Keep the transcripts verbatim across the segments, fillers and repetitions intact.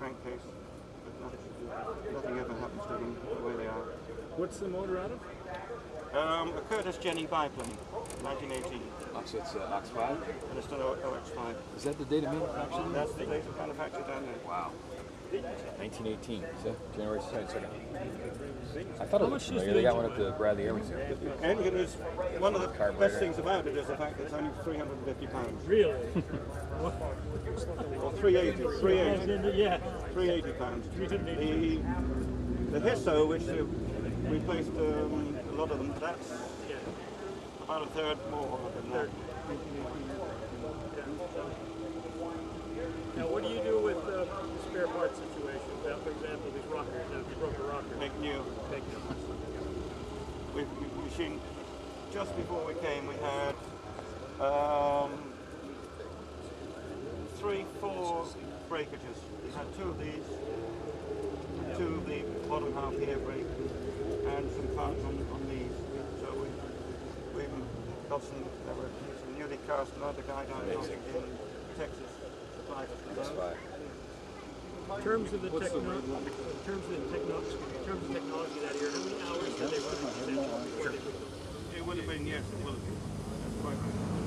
crankcase, but nothing, nothing ever happens to them the way they are. What's the motor out of? Um, a Curtis Jenny biplane, nineteen eighteen. Oh, so it's uh, Ox five? And it's an O X five. Is that the date of manufacture? That's the date of manufacture down there. Wow. nineteen eighteen, is that January twenty-second? I thought it was familiar. They got one at the Bradley Air Museum. Engine is one of the Carburetor. best things about it is the fact that it's only three hundred fifty pounds. Really? Or three eighty. three eighty. Yeah. three eighty pounds. The, the Hisso, which uh, replaced um, a lot of them, that's about a third more than that. Now, what do you do with the spare parts situation? Now, for example, these rockers, if you broke a rocker. Make new. Make new. We've machined, just before we came, we had um, three, four breakages. We had two of these, two of the bottom half here break, and some parts on, on these. So we, we got some, there were some newly cast, another guy down in Texas. That's fine. In terms of the technology, in terms of the technology, in terms of technology that year, how many hours did they run before they put them? It would have been, yes, it would have been. That's quite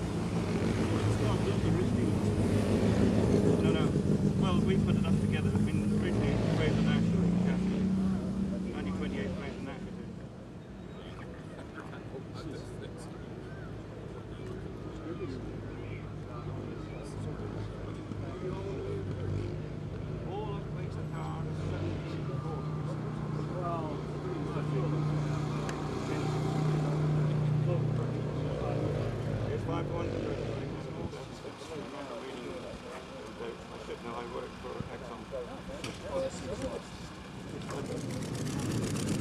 right. No, no. Well, we put it up together. I mean, originally Frazer Nash, nineteen twenty-eight Frazer Nash. I said, no, I work for Exxon.